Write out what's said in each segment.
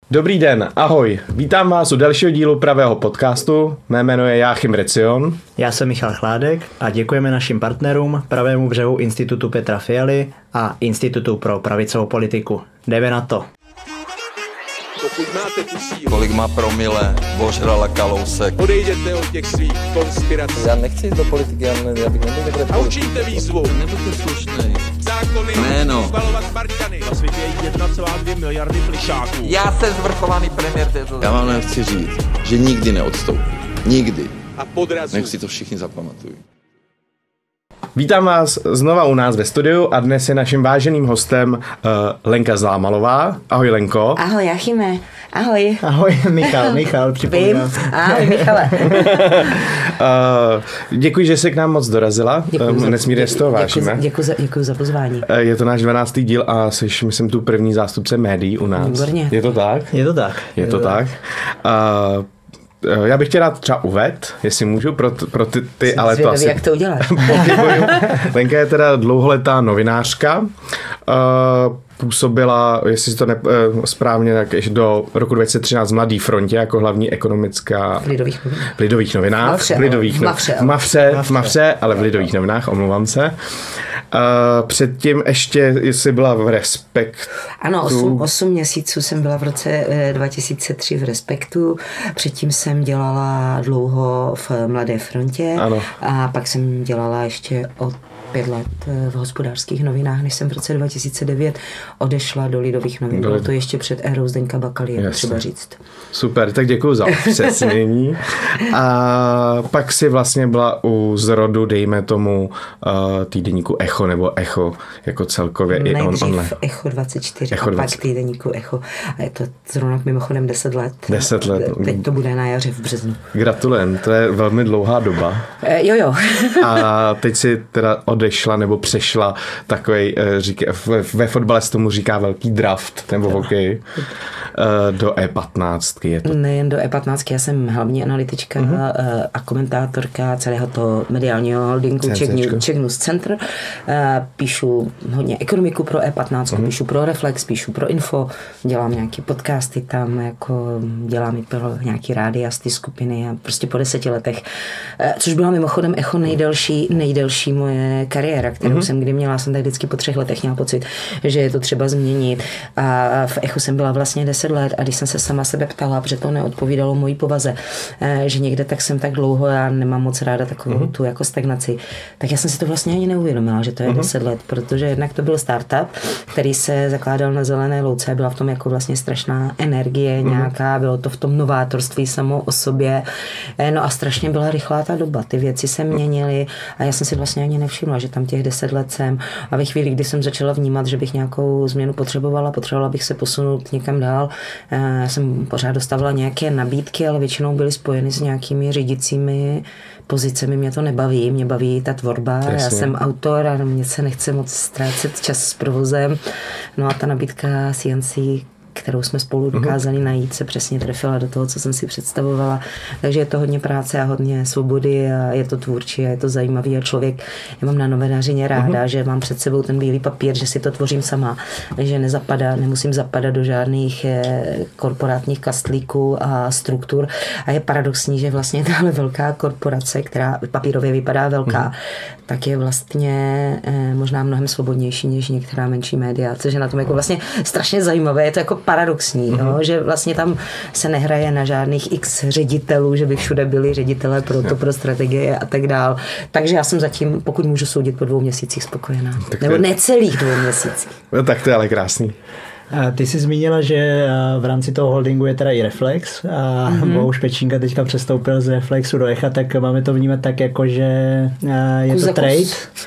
Dobrý den, ahoj. Vítám vás u dalšího dílu Pravého podcastu. Mé jméno je Jáchym Recion. Já jsem Michal Chládek a děkujeme našim partnerům Pravému břehu Institutu Petra Fialy a Institutu pro pravicovou politiku. Jdeme na to. Kolik má promile, ožrala Kalousek. Odejděte od těch svých konspirací. Já nechci jít do politiky, já bych nebyl takhle a učíte výzvu. Nebuďte slušnej. Zákony, zbalovat Spartany. Na světě je 1,2 miliardy plišáků. Já jsem zvrchovaný premiér této. Já vám nechci říct, že nikdy neodstoupím. Nikdy. A podrazu. Nech si to všichni zapamatují. Vítám vás znova u nás ve studiu a dnes je naším váženým hostem Lenka Zlámalová. Ahoj Lenko. Ahoj Jáchyme. Ahoj. Ahoj Michal, připomínám. Ahoj Michale. Děkuji, že jsi k nám moc dorazila. Nesmírně z toho vážíme. Děkuji za pozvání. Je to náš 12. díl a jsi, myslím, tu první zástupce médií u nás. Výborně. Je to tak? Je to tak. Já bych tě rád třeba uvedl, jestli můžu, pro ty ale to asi... jak to uděláš. Lenka je teda dlouholetá novinářka, působila, jestli to správně, tak ještě do roku 2013 v Mladé frontě jako hlavní ekonomická... V Lidových novinách. V Mafře, ale v Lidových novinách, omlouvám se. Předtím ještě jsi byla v Respektu. Ano, 8 měsíců jsem byla v roce 2003 v Respektu. Předtím jsem dělala dlouho v Mladé frontě. Ano. A pak jsem dělala ještě od 5 let v Hospodářských novinách, než jsem v roce 2009 odešla do Lidových novin. Bylo to ještě před érou Zdeňka Bakaly, jak třeba říct. Super, tak děkuju za upřesnění. A pak si vlastně byla u zrodu, dejme tomu, týdeníku Echo, nebo Echo jako celkově i online. Echo 24 a pak týdeníku Echo. A je to zrovna mimochodem 10 let. 10 let. Teď to bude na jaře v březnu. Gratulujem, to je velmi dlouhá doba. Jo. A teď si teda odešla nebo přešla takovej, ve fotbale se tomu říká velký draft, nebo hokej, do E15. Je to... Nejen do E15, já jsem hlavní analytička a komentátorka celého toho mediálního holdingu Czech News Center. Píšu hodně ekonomiku pro E15, píšu pro Reflex, píšu pro Info, dělám nějaký podcasty tam, jako dělám i pro nějaký rádia z ty skupiny a prostě po 10 letech, což byla mimochodem Echo nejdelší moje kariéra, kterou jsem kdy měla. Jsem tak vždycky po 3 letech měla pocit, že je to třeba změnit. A v Echu jsem byla vlastně 10 let a když jsem se sama sebe ptala, protože to neodpovídalo mojí povaze, že někde tak jsem tak dlouho, já nemám moc ráda takovou tu jako stagnaci, tak já jsem si to vlastně ani neuvědomila, že to je 10 let, protože jednak to byl startup, který se zakládal na zelené louce, byla v tom jako vlastně strašná energie nějaká, bylo to v tom novátorství samo o sobě, no a strašně byla rychlá ta doba, ty věci se měnily a já jsem si vlastně ani nevšimla, že tam těch 10 let jsem a ve chvíli, kdy jsem začala vnímat, že bych nějakou změnu potřebovala bych se posunout někam dál. Já jsem pořád dostávala nějaké nabídky, ale většinou byly spojeny s nějakými řídícími pozicemi. Mě to nebaví, mě baví ta tvorba. Jasně. Já jsem autor a mě se nechce moc ztrácet čas s provozem. No a ta nabídka CNC, kterou jsme spolu dokázali najít, se přesně trefila do toho, co jsem si představovala. Takže je to hodně práce a hodně svobody a je to tvůrčí a je to zajímavý a člověk, já mám na novinařině ráda, že mám před sebou ten bílý papír, že si to tvořím sama, že nemusím zapadat do žádných korporátních kastlíků a struktur a je paradoxní, že vlastně tahle velká korporace, která papírově vypadá velká, tak je vlastně možná mnohem svobodnější než některá menší média, což je na tom jako vlastně strašně zajímavé, je to jako paradoxní, že vlastně tam se nehraje na žádných x ředitelů, že by všude byli ředitelé pro strategie a tak dál. Takže já jsem zatím, pokud můžu soudit, po 2 měsících spokojená. Nebo necelých 2 měsících. No tak to je ale krásný. Ty jsi zmínila, že v rámci toho holdingu je teda i Reflex a Bohuš Pečínka teďka přestoupil z Reflexu do Echa, tak máme to vnímat tak jako, že je to trade?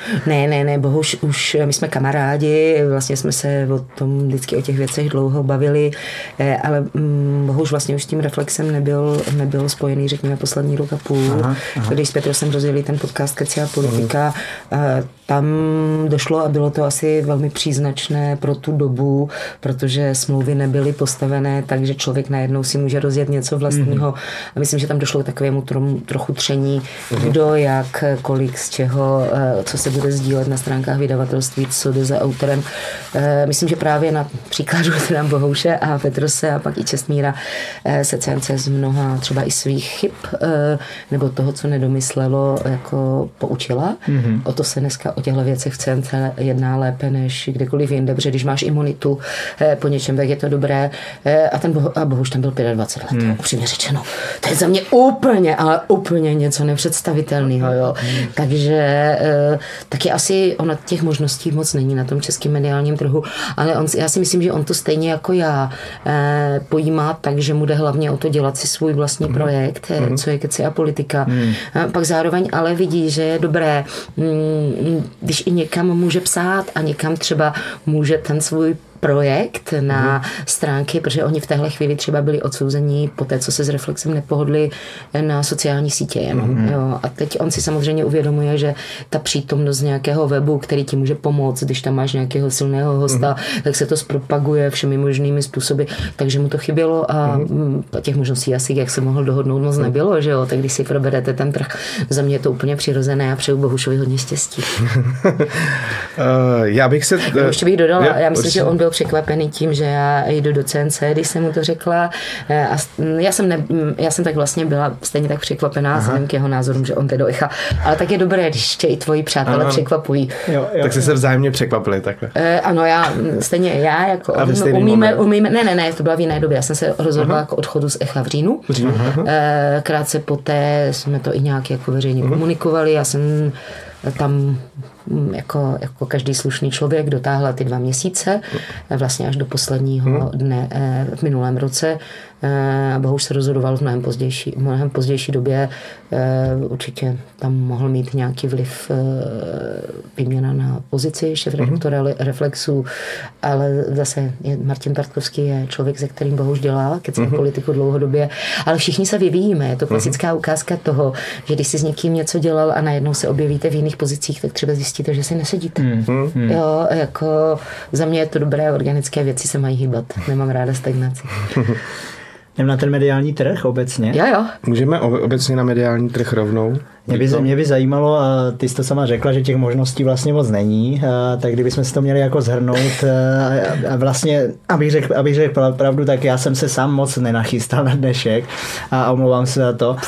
Ne, Bohuš už, my jsme kamarádi, vlastně jsme se o tom vždycky o těch věcech dlouho bavili, ale Bohuš vlastně už s tím Reflexem nebyl spojený, řekněme, poslední rok a půl. Aha. Když s Petrou jsem rozjeli ten podcast Keci a politika, tam došlo a bylo to asi velmi příznačné pro tu dobu, protože smlouvy nebyly postavené, takže člověk najednou si může rozjet něco vlastního. A myslím, že tam došlo k takovému trochu tření, kdo, jak, kolik, z čeho, co se bude sdílet na stránkách vydavatelství, co jde za autorem. Myslím, že právě na příkladu teda Bohouše a Petrose a pak i Čestmíra se CNC z mnoha třeba i svých chyb nebo toho, co nedomyslelo, jako poučila. O to se dneska o těchto věcech v CNC jedná lépe než kdekoliv jinde, protože když máš imunitu po něčem, tak je to dobré. A Bohuš tam byl 25 let, upřímně řečeno. To je za mě úplně něco nepředstavitelného. Jo. Takže taky asi ono těch možností moc není na tom českém mediálním trhu, ale já si myslím, že on to stejně jako já pojímá tak, že mu jde hlavně o to dělat si svůj vlastní projekt, co je keci a politika. Pak zároveň ale vidí, že je dobré, když i někam může psát a někam třeba může ten svůj projekt na stránky, protože oni v téhle chvíli třeba byli odsouzení po té, co se s Reflexem nepohodli na sociální sítě jenom. Jo. A teď on si samozřejmě uvědomuje, že ta přítomnost nějakého webu, který ti může pomoct, když tam máš nějakého silného hosta, tak se to zpropaguje všemi možnými způsoby, takže mu to chybělo a těch možností asi, jak se mohl dohodnout, moc nebylo, že jo, tak když si proberete ten trh, za mě je to úplně přirozené a přeju Bohušovi hodně štěstí. Já bych se... Ještě bych dodala, já myslím, že on byl překvapený tím, že já jdu do CNC, když jsem mu to řekla. A já jsem tak vlastně byla stejně tak překvapená vzhledem k jeho názorům, že on jde do Echa. Ale tak je dobré, když tě i tvoji přátelé překvapují. Jo. Tak jsi se vzájemně překvapili takhle. Ano, já jako umíme, ne, to byla v jiné době. Já jsem se rozhodla k odchodu z Echa v říjnu. Krátce poté jsme to i nějak jako veřejně komunikovali. Já jsem tam jako každý slušný člověk dotáhla ty 2 měsíce, vlastně až do posledního dne v minulém roce. Bohuž se rozhodoval v mnohem pozdější době. Určitě tam mohl mít nějaký vliv výměna na pozici šéfredaktora Reflexu, ale zase Martin Bartkovský je člověk, se kterým Bohuž dělá kecá politiku dlouhodobě, ale všichni se vyvíjíme. Je to klasická ukázka toho, že když si s někým něco dělal a najednou se objevíte v jiných pozicích, tak třeba zjistíte, že si nesedíte. Jo, jako za mě je to dobré, organické věci se mají hýbat. Nemám ráda stagnaci. Jdem na ten mediální trh obecně. Jo. Můžeme obecně na mediální trh rovnou? Mě by zajímalo, a ty jsi to sama řekla, že těch možností vlastně moc není, tak kdybychom si to měli jako shrnout a vlastně, abych řekl pravdu, tak já jsem se sám moc nenachystal na dnešek a omlouvám se za to,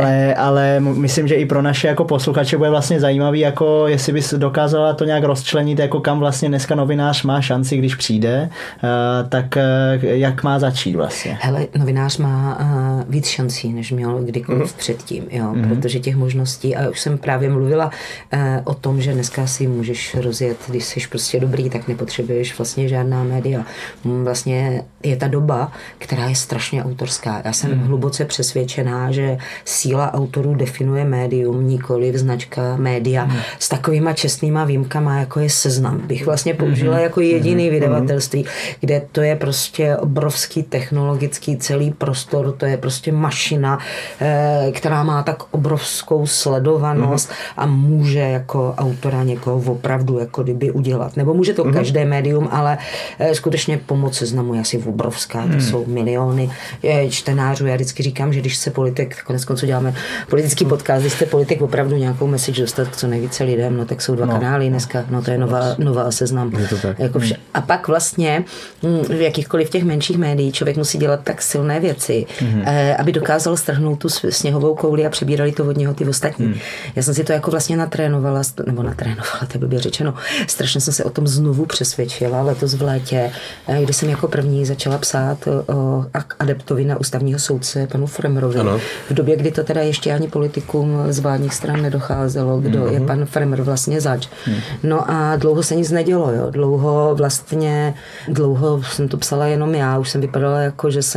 ale myslím, že i pro naše jako posluchače bude vlastně zajímavý, jako jestli bys dokázala to nějak rozčlenit, jako kam vlastně dneska novinář má šanci, když přijde, tak jak má začít vlastně? Hele, novinář má víc šancí, než měl kdykoliv předtím, jo, protože těch možností, a už jsem právě mluvila o tom, že dneska si můžeš rozjet, když jsi prostě dobrý, tak nepotřebuješ vlastně žádná média. Vlastně je ta doba, která je strašně autorská. Já jsem hluboce přesvědčená, že síla autorů definuje médium, nikoliv značka média s takovýma čestnýma výjimkama, jako je Seznam. Bych vlastně použila jako jediný vydavatelství, kde to je prostě obrovský technologický celý prostor, to je prostě mašina, která má tak obrovskou sledovanost a může jako autora někoho opravdu jako kdyby udělat. Nebo může to každé médium, ale skutečně pomoc Seznamu je asi obrovská, to jsou miliony čtenářů. Já vždycky říkám, že když se politik, koneckonců děláme politický podcast, když jste politik opravdu nějakou message dostat k co nejvíce lidem, no tak jsou 2 kanály dneska, no to je nová Seznam. Jako a pak vlastně v jakýchkoliv těch menších médií člověk musí dělat tak silné věci, aby dokázal strhnout tu sněhovou kouli a přebírali to od něho ty ostatní. Já jsem si to jako vlastně natrénovala, to je blbě řečeno. Strašně jsem se o tom znovu přesvědčila letos v létě, kdy jsem jako první začala psát o adeptovi na ústavního soudce panu Fremerovi. V době, kdy to teda ještě ani politikům z vládních stran nedocházelo, kdo je pan Fremer vlastně zač. No a dlouho se nic nedělo, jo. Dlouho jsem to psala jenom já, už jsem vypadala jako, že jsem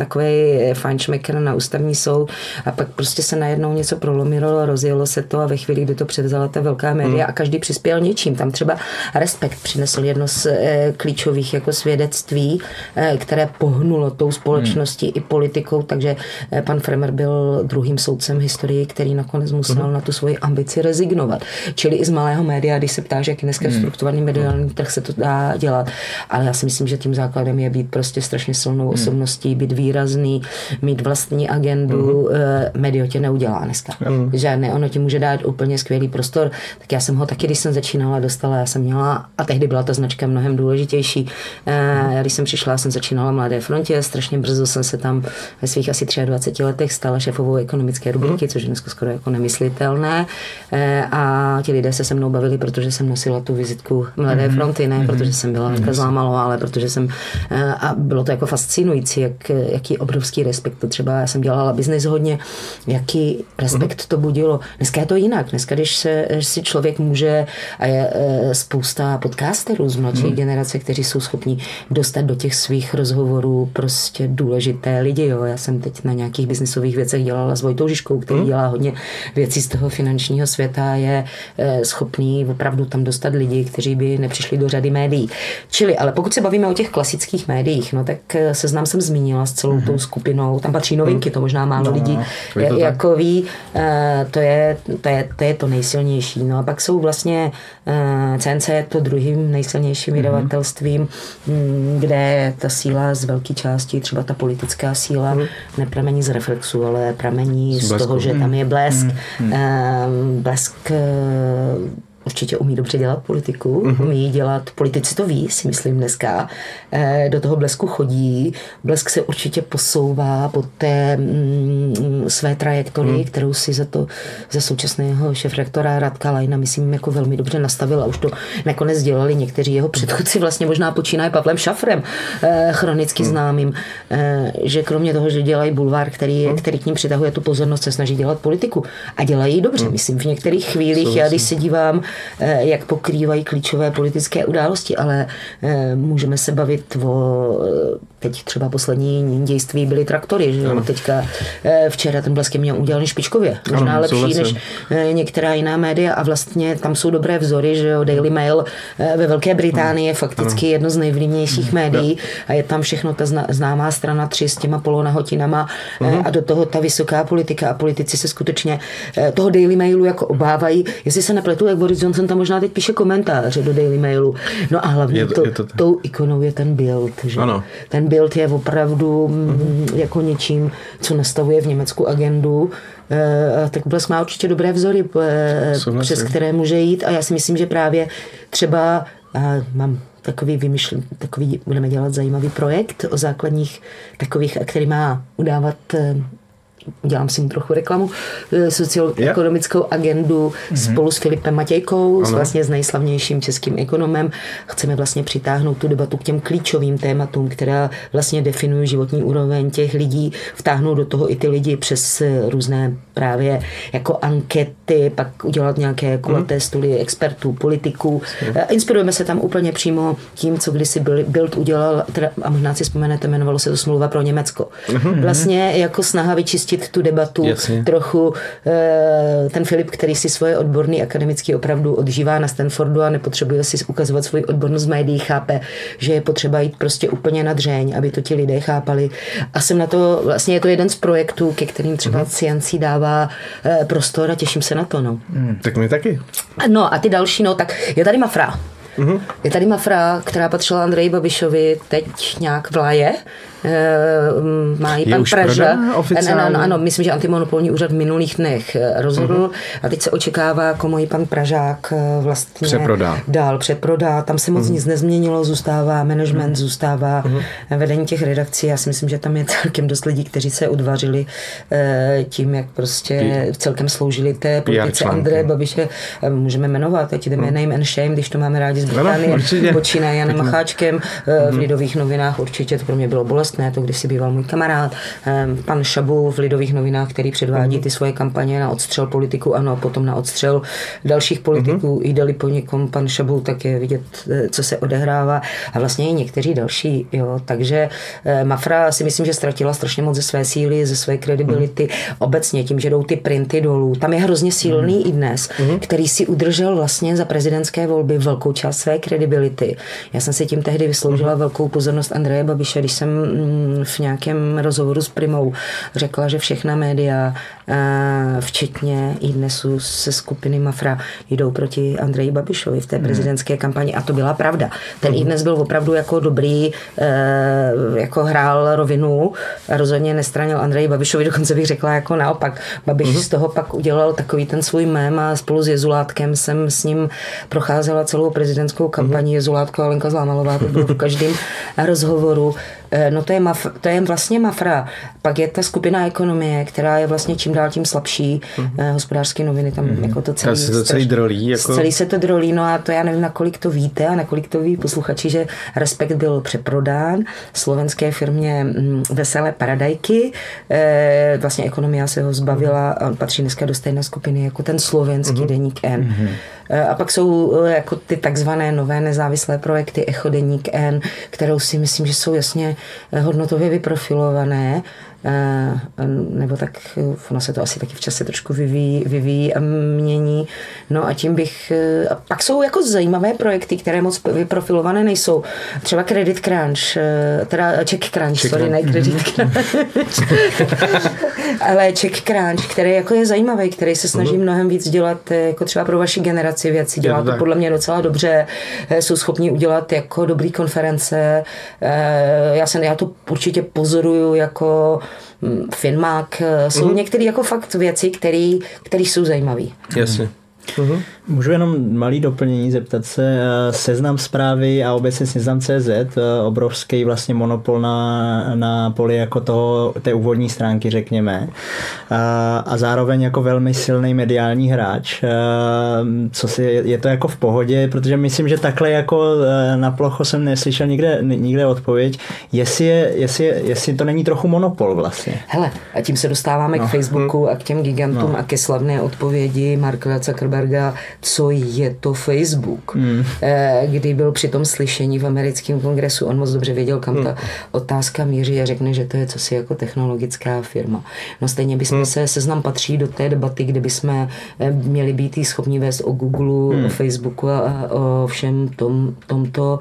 takový fajnšmekr na ústavní soud a pak prostě se najednou něco prolomilo, rozjelo se to a ve chvíli, kdy to převzala ta velká média a každý přispěl něčím. Tam třeba Respekt přinesl jedno z klíčových jako svědectví, které pohnulo tou společností i politikou, takže pan Fremer byl druhým soudcem v historii, který nakonec musel na tu svoji ambici rezignovat. Čili i z malého média, když se ptáš, jak je dneska strukturovaný mediální trh, se to dá dělat, ale já si myslím, že tím základem je být prostě strašně silnou osobností, být výrazný, mít vlastní agendu. Médio tě neudělá dneska. Žádné, ono ti může dát úplně skvělý prostor, tak já jsem ho taky, když jsem začínala, dostala, já jsem měla, a tehdy byla ta značka mnohem důležitější. Když jsem přišla, jsem začínala v Mladé frontě, strašně brzo jsem se tam ve svých asi 23 letech stala šéfovou ekonomické rubriky, což je dneska skoro jako nemyslitelné. A ti lidé se mnou bavili, protože jsem nosila tu vizitku Mladé fronty, ne protože jsem byla Hanka Zlámalová, ale protože jsem, a bylo to jako fascinující, jaký obrovský respekt to třeba, já jsem dělala biznis hodně, jaký respekt to budilo. Dneska je to jinak. Dneska, když si člověk může, a je spousta podcasterů z mladší generace, kteří jsou schopni dostat do těch svých rozhovorů prostě důležité lidi. Jo. Já jsem teď na nějakých biznisových věcech dělala s Vojtou Žižkou, který dělá hodně věcí z toho finančního světa, je schopný opravdu tam dostat lidi, kteří by nepřišli do řady médií. Čili, ale pokud se bavíme o těch klasických médiích, no tak Seznam jsem zmínila s celou tou skupinou, tam patří novinky, to možná málo lidí jako ví, to je to nejsilnější. No a pak jsou vlastně CNC je to druhým nejsilnějším vydavatelstvím, kde ta síla z velké části, třeba ta politická síla, nepramení z Reflexu, ale pramení z toho, že tam je Blesk. Blesk určitě umí dobře dělat politiku, umí dělat, politici to ví, si myslím dneska, do toho Blesku chodí, Blesk se určitě posouvá po té své trajektorii, kterou si za současného šéfredaktora Radka Lajna, myslím, jako velmi dobře nastavil a už to nakonec dělali někteří jeho předchůdci, vlastně možná počínají Pavlem Šafrem, chronicky známým, že kromě toho, že dělají bulvár, který k ním přitahuje tu pozornost, se snaží dělat politiku a dělají dobře, myslím, v některých chvílích, já když se dívám, jak pokrývají klíčové politické události, ale můžeme se bavit o teď třeba poslední dějství byly traktory, že jo? Teďka včera ten Blesk měl udělaný špičkově, možná lepší než některá jiná média a vlastně tam jsou dobré vzory, že jo, Daily Mail ve Velké Británii je fakticky jedno z nejvlivnějších médií a je tam všechno ta známá strana 3 s těma polonahotinama a do toho ta vysoká politika a politici se skutečně toho Daily Mailu jako obávají, jestli se nepletu, jak Boris Johnson tam možná teď píše komentáře do Daily Mailu. No a hlavně tou ikonou je ten Bild, že? Ten Bild je opravdu jako něčím, co nastavuje v Německu agendu. Tak Blesk má určitě dobré vzory, přes které může jít a já si myslím, že právě třeba mám takový budeme dělat zajímavý projekt o základních takových, který má udávat udělám si mu trochu reklamu, socioekonomickou agendu spolu s Filipem Matějkou, vlastně s nejslavnějším českým ekonomem. Chceme vlastně přitáhnout tu debatu k těm klíčovým tématům, která vlastně definují životní úroveň těch lidí, vtáhnout do toho i ty lidi přes různé právě jako ankety, pak udělat nějaké kulaté stoly expertů, politiků. Inspirujeme se tam úplně přímo tím, co kdysi Bild udělal, a možná si vzpomenete, jmenovalo se to Smlouva pro Německo. Vlastně jako snaha vyčistit tu debatu trochu. Ten Filip, který si svoje odborný akademický opravdu odžívá na Stanfordu a nepotřebuje si ukazovat svoji odbornost v médií, chápe, že je potřeba jít prostě úplně na dřeň, aby to ti lidé chápali. A jsem na to, vlastně je to jeden z projektů, ke kterým třeba CNC dává prostor a těším se na to. No. Tak my taky. No a ty další, no tak je tady Mafra. Je tady Mafra, která patřila Andreji Babišovi, teď nějak vlaje. Má ji pan Pražák. Ano, myslím, že antimonopolní úřad v minulých dnech rozhodl a teď se očekává, komu ji pan Pražák vlastně dál přeprodá. Tam se moc nic nezměnilo, zůstává management, zůstává vedení těch redakcí. Já si myslím, že tam je celkem dost lidí, kteří se udvařili tím, jak prostě celkem sloužili té politice Andreje Babiše. Můžeme jmenovat, ať jdeme name and shame, když to máme rádi z Británie, počínaje Janem Macháčkem, v Lidových novinách určitě to pro mě bylo bolestné, to kdysi býval můj kamarád, pan Šabu v Lidových novinách, který předvádí ty svoje kampaně na odstřel politiků, ano, a potom na odstřel dalších politiků, jde-li po někom pan Šabu, tak je vidět, co se odehrává a vlastně i někteří další, jo, takže Mafra si myslím, že ztratila strašně moc ze své síly, ze své kredibility, obecně tím, že jdou ty printy dolů. Tam je hrozně silný i dnes, který si udržel vlastně za prezidentské volby velkou část své kredibility. Já jsem si tím tehdy vysloužila velkou pozornost Andreje Babiše, když jsem v nějakém rozhovoru s Primou řekla, že všechna média, včetně iDnesu se skupiny Mafra, jdou proti Andreji Babišovi v té prezidentské kampani a to byla pravda. Ten iDnes byl opravdu jako dobrý, jako hrál rovinu, rozhodně nestranil Andreji Babišovi, dokonce bych řekla jako naopak. Babiš z toho pak udělal takový ten svůj mém a spolu s Jezulátkem jsem s ním procházela celou prezidentskou kampani. Jezulátko a Lenka Zlámalová, to bylo v každém rozhovoru. No to je vlastně Mafra. Pak je ta skupina Ekonomie, která je vlastně čím dál tím slabší. Hospodářské noviny tam jako to celý drolí. Jako... Celý se to drolí, no a to já nevím, nakolik to víte a nakolik to ví posluchači, že Respekt byl přeprodán slovenské firmě Veselé paradajky. Vlastně Ekonomia se ho zbavila a patří dneska do stejné skupiny jako ten slovenský deník N. A pak jsou jako ty takzvané nové nezávislé projekty Echo, deník N, kterou si myslím, že jsou jasně hodnotově vyprofilované, nebo tak, ono se to asi taky v čase trošku vyvíjí a mění. No a tím bych, a pak jsou jako zajímavé projekty, které moc vyprofilované nejsou. Třeba Credit Crunch, teda Czech Crunch, sorry, ne Credit Crunch. Ale Czech Crunch, který jako je zajímavý, který se snaží mnohem víc dělat, jako třeba pro vaši generaci věci. Dělá to podle mě docela dobře, jsou schopni udělat jako dobrý konference. Já to určitě pozoruju jako Finmák. Jsou některé jako fakt věci, které jsou zajímavé. Jasně. Můžu jenom malý doplnění zeptat se. Seznam Zprávy a obecně Seznam.cz, obrovský vlastně monopol na poli jako té úvodní stránky, řekněme. A zároveň jako velmi silný mediální hráč. Je to jako v pohodě, protože myslím, že takhle jako na plocho jsem neslyšel nikde odpověď. Jestli to není trochu monopol vlastně. Hele, a tím se dostáváme k Facebooku a k těm gigantům a ke slavné odpovědi Marka Zuckerberga, co je to Facebook. Kdy byl při tom slyšení v americkém kongresu, on moc dobře věděl, kam ta otázka míří a řekne, že to je cosi jako technologická firma. No stejně bychom Seznam patří do té debaty, kde bychom měli být schopni vést o Google, o Facebooku a o všem tomto.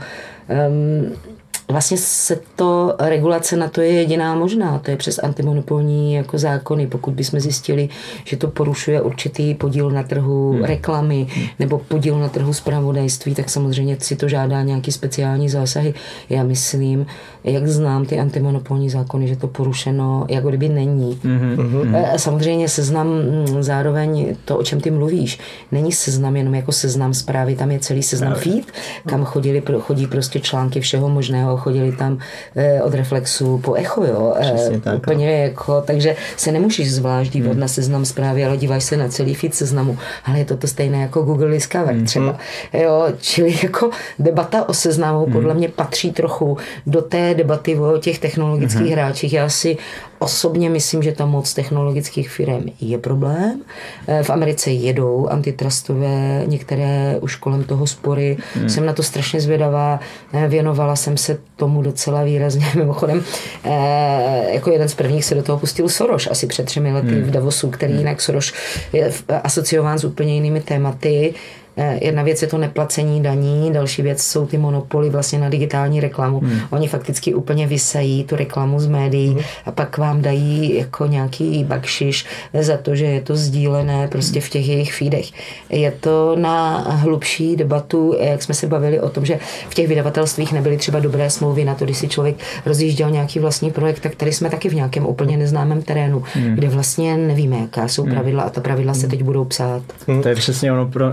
Vlastně regulace na to je jediná možná, to je přes antimonopolní jako zákony. Pokud bychom zjistili, že to porušuje určitý podíl na trhu reklamy nebo podíl na trhu zpravodajství, tak samozřejmě si to žádá nějaký speciální zásahy. Já myslím, jak znám ty antimonopolní zákony, že to porušeno jako kdyby není. Samozřejmě Seznam zároveň to, o čem ty mluvíš, není Seznam jenom jako Seznam Zprávy, tam je celý Seznam feed, kam chodí prostě články všeho možného, chodili tam od Reflexu po Echo, jo. Úplně jako, takže se nemůžeš zvlášť dívat na Seznam Zprávy, ale díváš se na celý feed Seznamu. Ale je to stejné jako Google Discover třeba. Jo, čili jako debata o Seznamu podle mě patří trochu do té debaty o těch technologických hráčích. Já si osobně myslím, že tam moc technologických firm je problém. V Americe jedou antitrustové, některé už kolem toho spory. Jsem na to strašně zvědavá. Věnovala jsem se tomu docela výrazně. Mimochodem, jako jeden z prvních se do toho pustil Soros asi před 3 lety v Davosu, který jinak Soros je asociován s úplně jinými tématy. Jedna věc je to neplacení daní, další věc jsou ty monopoly vlastně na digitální reklamu. Oni fakticky úplně vysají tu reklamu z médií a pak vám dají jako nějaký bakšiš za to, že je to sdílené prostě v těch jejich feedech. Je to na hlubší debatu, jak jsme se bavili o tom, že v těch vydavatelstvích nebyly třeba dobré smlouvy na to, když si člověk rozjížděl nějaký vlastní projekt, tak tady jsme taky v nějakém úplně neznámém terénu, kde vlastně nevíme, jaká jsou pravidla a ta pravidla se teď budou psát. To je přesně ono, omlouvám se,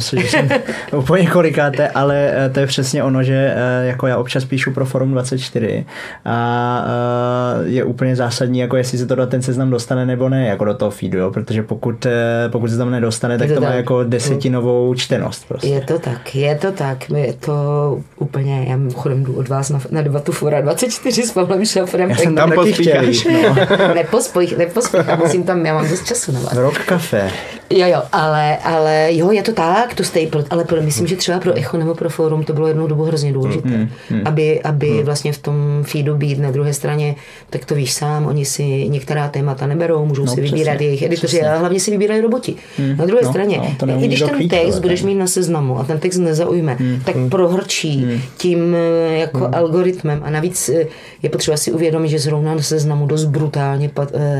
že jsem po několikáté, ale to je přesně ono, že jako já občas píšu pro Forum 24 a je úplně zásadní, jako jestli se to do ten seznam dostane nebo ne, jako do toho feedu, jo? Protože pokud se tam nedostane, tak to má jako 10novou čtenost. Prostě. Je to tak, je to úplně, já mimochodem jdu od vás na debatu Fora 24 s Pavlem Šafrem. Já jsem tam taky chtěl jít, no. Nepospoj, já mám dost času na vás. Rock Café. Jo, ale jo, je to tak, to staple, ale myslím, že třeba pro Echo nebo pro Forum to bylo jednou dobu hrozně důležité, aby vlastně v tom feedu být na druhé straně, tak to víš sám, oni si některá témata neberou, můžou si vybírat jejich editoři, ale hlavně si vybírají roboti. Na druhé straně, i když ten text budeš mít na seznamu a ten text nezaujme, tak prohrčí tím jako algoritmem a navíc je potřeba si uvědomit, že zrovna na seznamu dost brutálně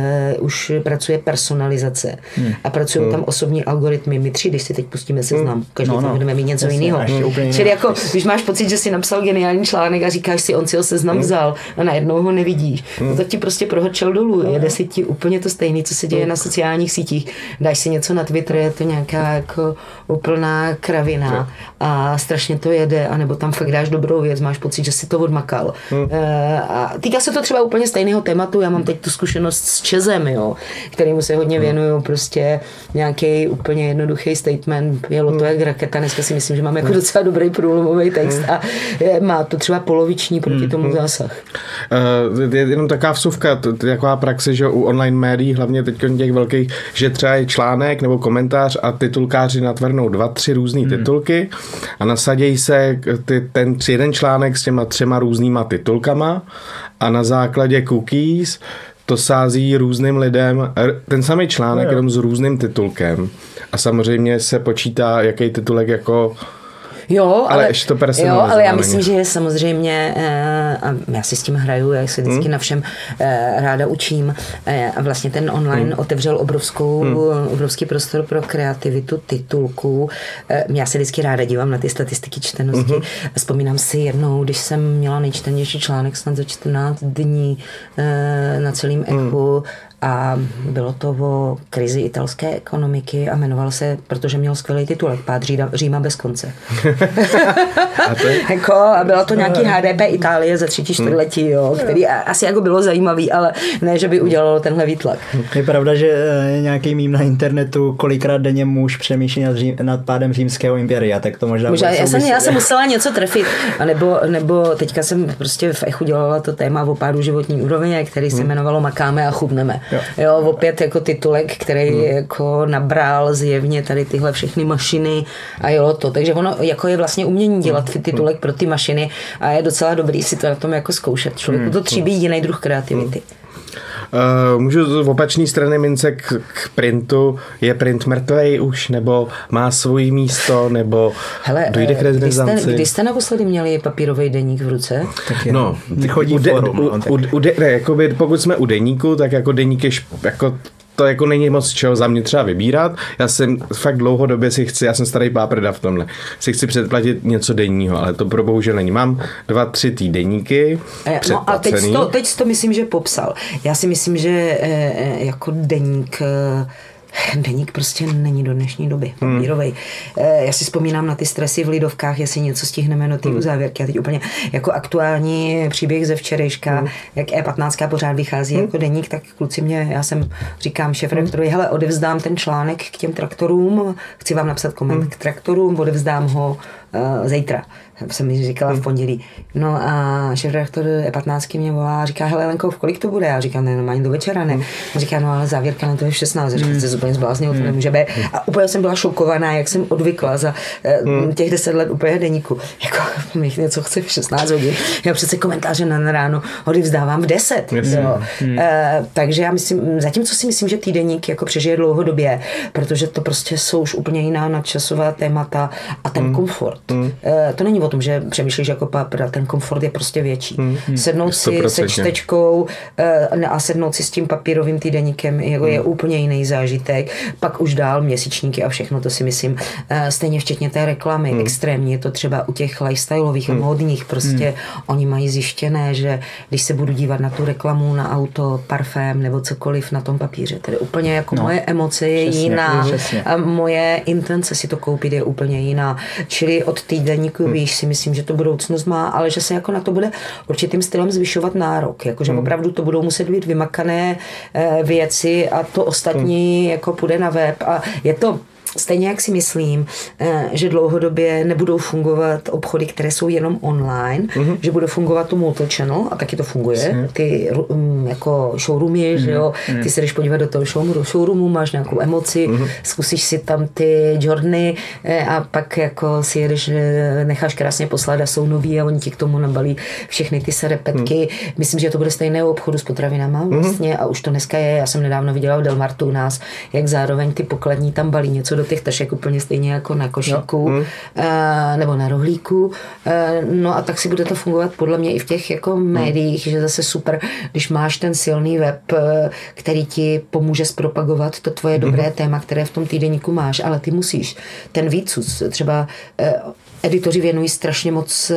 už pracuje personalizace a pracují tam osobní algoritmy. My 3, když si teď pustíme seznam, každý budeme mít něco jiného. Čili jako, když máš pocit, že si napsal geniální článek a říkáš si, on si ho seznam vzal a najednou ho nevidíš, tak ti prostě prohrčel dolů. Jede si ti úplně to stejné, co se děje na sociálních sítích. Dáš si něco na Twitter, je to nějaká jako úplná kravina a strašně to jede, anebo tam fakt dáš dobrou věc, máš pocit, že si to odmakal. A týká se to třeba úplně stejného tématu, já mám teď tu zkušenost s Čezem, jo, kterému se hodně věnuju, prostě nějaký úplně jednoduchý statement, jelo to jak raketa, dneska si myslím, že mám jako docela dobrý průlomový text a má to třeba poloviční proti tomu zásah. Je jenom taková vsuvka, taková praxe, že u online médií, hlavně teď těch velkých, že třeba je článek nebo komentář a titulkáři natvrhnou 2-3 různý titulky a nasadějí se ten jeden článek s těma 3 různýma titulkama a na základě cookies to sází různým lidem ten samý článek jenom s různým titulkem a samozřejmě se počítá, jaký titulek jako Jo, ale ještě to personalizované. Jo, ale já myslím, že samozřejmě, a já si s tím hraju, já se vždycky na všem ráda učím a vlastně ten online otevřel obrovský prostor pro kreativitu titulků. Já se vždycky ráda dívám na ty statistiky čtenosti. Vzpomínám si jednou, když jsem měla nejčtenější článek snad za 14 dní na celém Echu, a bylo to o krizi italské ekonomiky a jmenoval se, protože měl skvělý titulek, Pád Říma bez konce. A bylo to nějaký HDP Itálie za 3. čtvrtletí, jo, který asi jako bylo zajímavý, ale ne, že by udělalo tenhle výtlak. Je pravda, že nějaký mím na internetu, kolikrát denně muž přemýšlí nad pádem římského impéria, tak to možná já jsem musela něco trefit, nebo teďka jsem prostě v Echu dělala to téma o pádu životní úrovně, který se jmenovalo Makáme a chudneme. Jo, opět jako titulek, který jako nabral zjevně tady tyhle všechny mašiny a jelo to. Takže ono jako je vlastně umění dělat titulek pro ty mašiny a je docela dobrý si to na tom jako zkoušet. Člověku to tříbí jiný druh kreativity. Můžu z opačné strany mince k printu. Je print mrtvej už, nebo má svoje místo, nebo dojde k renesanci? Kdy jste naposledy měli papírový deník v ruce? No, chodí Forum. Pokud jsme u deníku, tak jako deník je to jako není moc čeho za mě třeba vybírat. Já jsem fakt dlouhodobě já jsem starý páprda v tomhle, si chci předplatit něco denního, ale to pro bohužel není. Mám 2-3 týdeníky předplacený. No a teď to myslím, že popsal. Já si myslím, že jako deník prostě není do dnešní doby papírovej. Já si vzpomínám na ty stresy v Lidovkách, jestli něco stihneme do té uzávěrky. A teď úplně jako aktuální příběh ze včerejška, jak E15 pořád vychází jako deník, tak kluci já jsem říkám šéfredaktorovi, hele, odevzdám ten článek k těm traktorům, chci vám napsat koment k traktorům, odevzdám ho zítra. Jsem mi říkala v pondělí. No a šéfredaktor E15 mě volá a říká, hele Lenko, v kolik to bude? Já říkám, ne, normálně do večera, ne. A říká, no ale závěrka na to je v 16. Říká, jste se úplně zbláznil, to nemůže být. A úplně jsem byla šokovaná, jak jsem odvykla za těch 10 let úplně deníku. Jako, mě něco chce v 16 hodin. Já přece komentáře na ráno odevzdávám v 10. Takže já myslím, zatímco si myslím, že týdeník jako přežije dlouhodobě, protože to prostě jsou už úplně jiná nadčasová témata a ten komfort. To není o tom, že přemýšlíš jako papra, ten komfort je prostě větší. Sednout si se čtečkou a sednout si s tím papírovým týdeníkem je úplně jiný zážitek. zážitek, pak už dál měsíčníky a všechno, to si myslím. Stejně včetně té reklamy, extrémní je to třeba u těch lifestyleových a módních, prostě oni mají zjištěné, že když se budu dívat na tu reklamu, na auto, parfém nebo cokoliv na tom papíře, tedy úplně jako moje emoce je jiná a moje intence si to koupit je úplně jiná. Čili od týdeníku víš, si myslím, že to budoucnost má, ale že se jako na to bude určitým stylem zvyšovat nárok, jakože opravdu to budou muset být vymakané věci a to ostatní jako půjde na web a je to stejně jak si myslím, že dlouhodobě nebudou fungovat obchody, které jsou jenom online, že bude fungovat to multi-channel a taky to funguje. Ty jako showroomy, že jo, ty se jdeš podívat do toho showroomu, máš nějakou emoci, zkusíš si tam ty Jordany a pak jako si jedeš, necháš krásně poslat a jsou noví a oni ti k tomu nabalí všechny ty serepetky. Myslím, že to bude stejného obchodu s potravinama vlastně a už to dneska je. Já jsem nedávno viděla v Delmartu u nás, jak zároveň ty pokladní tam balí něco do těch tašek úplně stejně jako na košíku nebo na rohlíku. No a tak si bude to fungovat podle mě i v těch jako médiích, že zase super, když máš ten silný web, který ti pomůže zpropagovat to tvoje dobré téma, které v tom týdeníku máš, ale ty musíš ten výcud, třeba editoři věnují strašně moc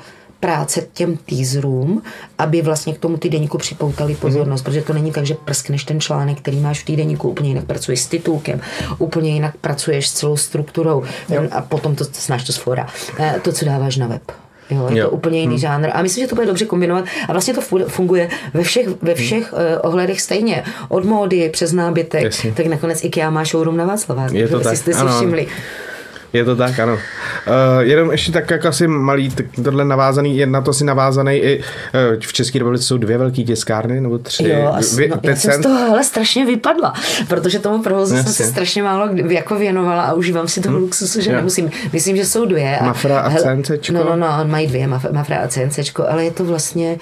práce těm teaserům, aby vlastně k tomu týdeníku připoutali pozornost, protože to není tak, že prskneš ten článek, který máš v týdeníku, úplně jinak pracuješ s titulkem, úplně jinak pracuješ s celou strukturou a potom to znáš to z fora. To, co dáváš na web. Jo, je to úplně jiný žánr. A myslím, že to bude dobře kombinovat. A vlastně to funguje ve všech ohledech stejně. Od módy přes nábytek, tak nakonec IKEA má showroom na Václaváku. Je to tak. Jste si všimli. Je to tak, ano. Jenom ještě tak jako asi malý, tohle navázaný, je na to si navázaný i v České republice jsou 2 velké tiskárny, nebo 3. Jo, já jsem z toho strašně vypadla, protože tomu provozu jsem se strašně málo jako věnovala a užívám si toho luxusu, že nemusím. Myslím, že jsou 2. Mafra a CNCčko? No, mají 2, Mafra a CNCčko, ale je to vlastně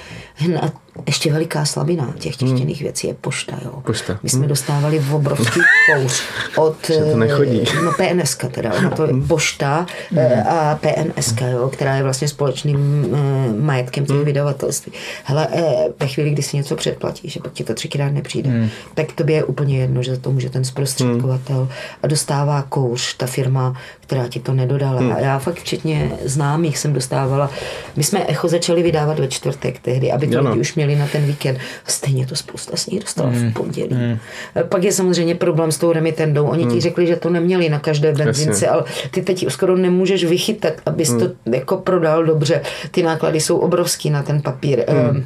ještě veliká slabina těch tištěných věcí je pošta, jo. Pošta. My jsme dostávali obrovský kouř od to nechodí. No PNSka teda, ona to je pošta a PNSka, jo, která je vlastně společným majetkem těch vydavatelství. Hele, ve chvíli, kdy si něco předplatíš, že pak ti to 3krát nepřijde, tak tobě je úplně jedno, že za to může ten zprostředkovatel a dostává kouř, ta firma, která ti to nedodala. A já fakt včetně známých jsem dostávala. My jsme Echo začali vydávat ve čtvrtek tehdy, aby to lidi už měli na ten víkend. Stejně to spousta z nich dostala v pondělí. Pak je samozřejmě problém s tou remitendou. Oni ti řekli, že to neměli na každé benzince, ale ty teď skoro nemůžeš vychytat, abys to jako prodal dobře. Ty náklady jsou obrovský na ten papír.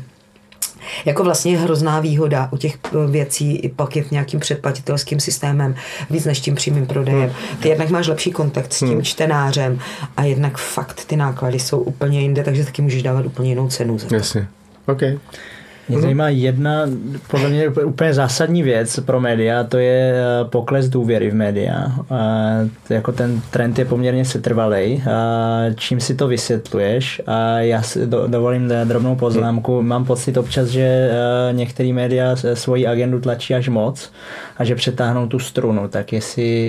Jako vlastně hrozná výhoda u těch věcí i pak je nějakým předplatitelským systémem víc než tím přímým prodejem. Ty jednak máš lepší kontakt s tím čtenářem a jednak fakt ty náklady jsou úplně jinde, takže taky můžeš dávat úplně jinou cenu za to. Jasně. Okay. Mě zajímá jedna, podle mě úplně zásadní věc pro média, to je pokles důvěry v média. Jako ten trend je poměrně setrvalej. Čím si to vysvětluješ? Já si dovolím drobnou poznámku. Mám pocit občas, že některé média svoji agendu tlačí až moc a že přetáhnou tu strunu. Tak jestli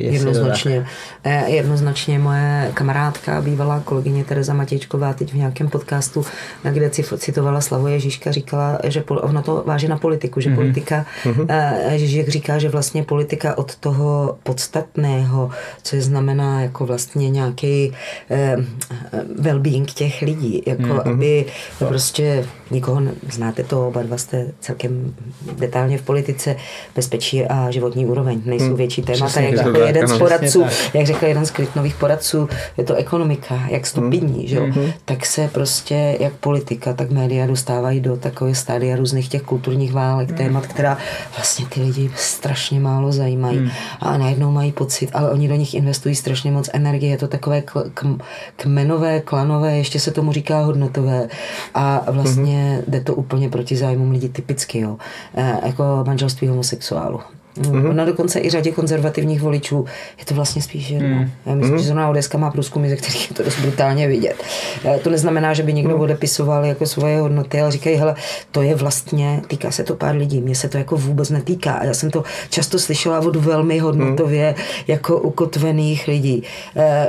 jednoznačně moje kamarádka, bývalá kolegyně Tereza Matějčková teď v nějakém podcastu, kde citovala Slavoje Ježíška, říkala, že ona to váže na politiku, že politika, Ježíšek říká, že vlastně politika od toho podstatného, co je znamená jako vlastně nějaký well-being těch lidí, jako aby prostě nikoho, znáte to, oba dva jste celkem detailně v politice, bezpečí a životní úroveň nejsou větší témata, jak řekl jeden z poradců, jak řekl jeden z krytnových poradců, je to ekonomika, jak stupidní, že jo, tak se prostě jak politika, tak média dostávají do takové stádia různých těch kulturních válek, témat, která vlastně ty lidi strašně málo zajímají a najednou mají pocit, ale oni do nich investují strašně moc energie, je to takové kmenové, klanové, ještě se tomu říká hodnotové a vlastně jde to úplně proti zájmům lidí typicky, jo, jako manželství homosexuálu. No dokonce i řadě konzervativních voličů je to vlastně spíš jedno. Já myslím, že zrovna ODS má průzkumy, ze kterých je to dost brutálně vidět. To neznamená, že by někdo odepisoval jako svoje hodnoty, ale říkají, hele, to je vlastně, týká se to pár lidí, mně se to jako vůbec netýká. A já jsem to často slyšela od velmi hodnotově jako ukotvených lidí.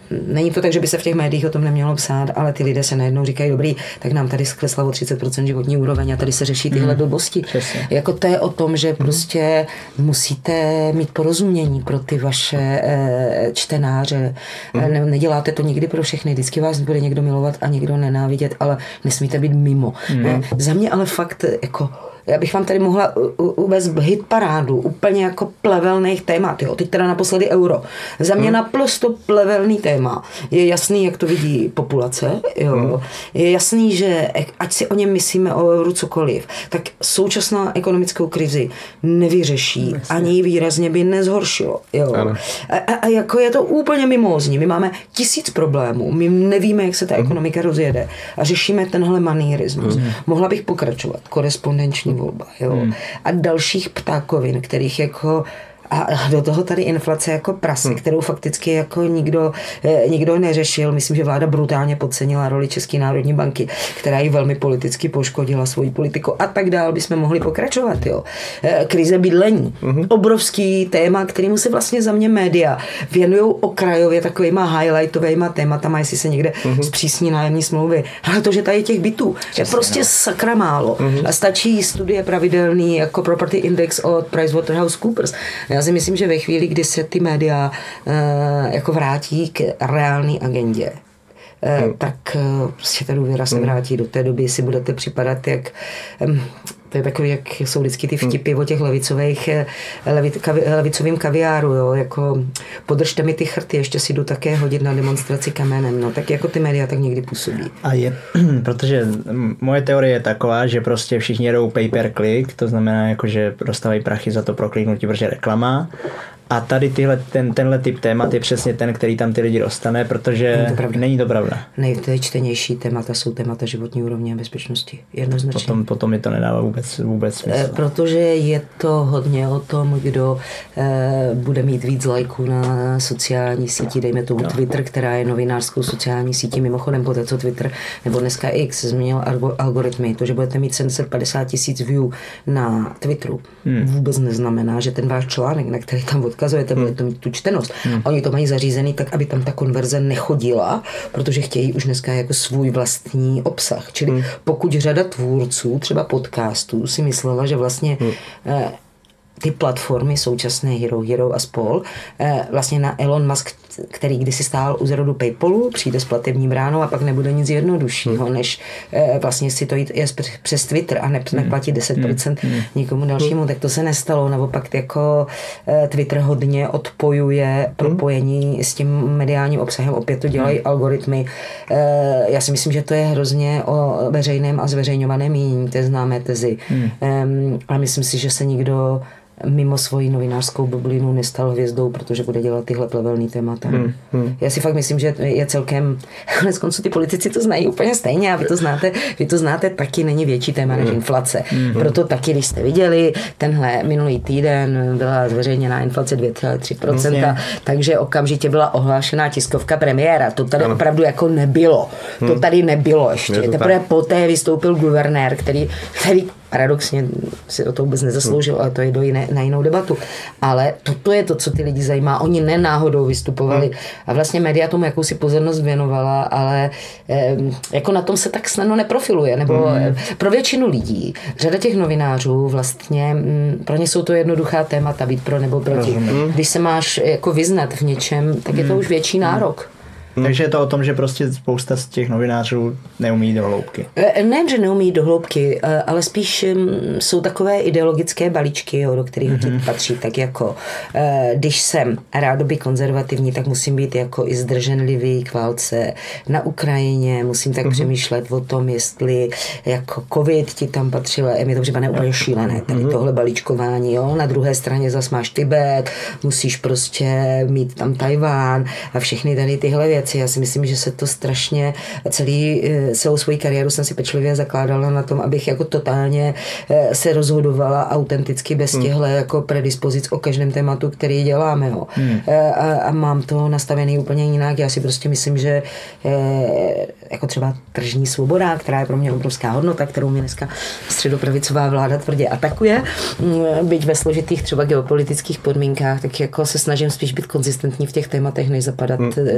není to tak, že by se v těch médiích o tom nemělo psát, ale ty lidé se najednou říkají, dobrý, tak nám tady sklesla o 30% životní úroveň a tady se řeší tyhle blbosti. Jako to je o tom, že prostě musíte mít porozumění pro ty vaše čtenáře. Neděláte to nikdy pro všechny, vždycky vás bude někdo milovat a někdo nenávidět, ale nesmíte být mimo. Za mě ale fakt jako já bych vám tady mohla uvést hit parádu úplně jako plevelných témat. Jo. Teď teda naposledy euro. Za mě naprosto plevelný téma. Je jasný, jak to vidí populace. Jo. Je jasný, že ať si o něm myslíme o euru cokoliv, tak současná ekonomickou krizi nevyřeší. Ani ji výrazně by nezhoršilo. Jo. A jako je to úplně mimózní. My máme 1000 problémů. My nevíme, jak se ta ekonomika rozjede. A řešíme tenhle manýrismus. Mohla bych pokračovat. Korespondenční volba, jo. A dalších ptákovin, kterých jako a do toho tady inflace jako prase, kterou fakticky jako nikdo neřešil. Myslím, že vláda brutálně podcenila roli České národní banky, která ji velmi politicky poškodila svoji politiku a tak dál bychom mohli pokračovat. Jo. Krize bydlení. Obrovský téma, kterému se vlastně za mě média věnují okrajově takovýma highlightovejma tématama, jestli se někde zpřísní nájemní smlouvy. Ale to, že tady těch bytů je prostě sakra málo. A stačí studie pravidelný jako Property Index od PricewaterhouseCoopers. Já si myslím, že ve chvíli, kdy se ty média jako vrátí k reální agendě, tak prostě ta důvěra se vrátí. Do té doby si budete připadat jak to je takový, jak jsou vždycky ty vtipy o těch levicovým kaviáru, jo, jako podržte mi ty chrty, ještě si jdu také hodit na demonstraci kamenem, no, tak jako ty média tak někdy působí. A je, protože moje teorie je taková, že prostě všichni jedou pay per click, to znamená, jako, že dostávají prachy za to prokliknutí, protože reklama. A tady tenhle typ témat je přesně ten, který tam ty lidi dostane, protože není to pravda. Nejčtenější témata jsou témata životní úrovně a bezpečnosti. Jednoznačně. Potom mi to nedává vůbec smysl. Protože je to hodně o tom, kdo bude mít víc lajků na sociální síti, dejme tomu Twitter, která je novinářskou sociální sítí. Mimochodem poté, co Twitter nebo dneska X změnil algoritmy, to, že budete mít 750 000 view na Twitteru, vůbec neznamená, že ten váš článek, na který tam odkazujete, bude to mít tu čtenost. Oni to mají zařízený tak, aby tam ta konverze nechodila, protože chtějí už dneska jako svůj vlastní obsah. Čili pokud řada tvůrců, třeba podcastů, si myslela, že vlastně ty platformy současné Hero a spol, vlastně na Elon Musk, který kdysi stál u zrodu PayPalu, přijde s platební bránou a pak nebude nic jednoduššího, než vlastně si to jít přes Twitter a neplatit 10% nikomu dalšímu, tak to se nestalo. Naopak jako Twitter hodně odpojuje propojení s tím mediálním obsahem, opět to dělají algoritmy. Já si myslím, že to je hrozně o veřejném a zveřejňovaném mínění, té známé tezi. A myslím si, že se nikdo mimo svoji novinářskou bublinu nestal hvězdou, protože bude dělat tyhle plevelný témata. Já si fakt myslím, že je celkem, konec konců ty politici to znají úplně stejně a vy to znáte taky, není větší téma než inflace. Proto taky, když jste viděli, tenhle minulý týden byla zveřejněná inflace 2,3%, takže okamžitě byla ohlášená tiskovka premiéra. To tady opravdu jako nebylo. To tady nebylo ještě. Teprve poté vystoupil guvernér, který paradoxně si o to vůbec nezasloužil, ale to je na jinou debatu. Ale toto je to, co ty lidi zajímá. Oni nenáhodou vystupovali a vlastně média tomu jakousi pozornost věnovala, ale jako na tom se tak snadno neprofiluje. Nebo pro většinu lidí, řada těch novinářů vlastně, pro ně jsou to jednoduchá témata, být pro nebo proti. Když se máš jako vyznat v něčem, tak je to už větší nárok. Takže je to o tom, že prostě spousta z těch novinářů neumí do hloubky. Ne, že neumí do hloubky, ale spíš jsou takové ideologické balíčky, jo, do kterých patří, tak jako když jsem rádoby konzervativní, tak musím být jako i zdrženlivý k válce na Ukrajině, musím tak přemýšlet o tom, jestli jako covid ti tam patřilo, je mi to připadne úplně šílené, tady tohle balíčkování, jo, na druhé straně zas máš Tibet, musíš prostě mít tam Tajván a všechny tady tyhle věci. Já si myslím, že se to strašně celou svoji kariéru jsem si pečlivě zakládala na tom, abych jako totálně se rozhodovala autenticky bez těchto jako predispozic o každém tématu, který děláme. Jo. A mám to nastavený úplně jinak. Já si prostě myslím, že jako třeba tržní svoboda, která je pro mě obrovská hodnota, kterou mi dneska středopravicová vláda tvrdě atakuje, byť ve složitých třeba geopolitických podmínkách, tak jako se snažím spíš být konzistentní v těch tématech, než zapadat tady do těch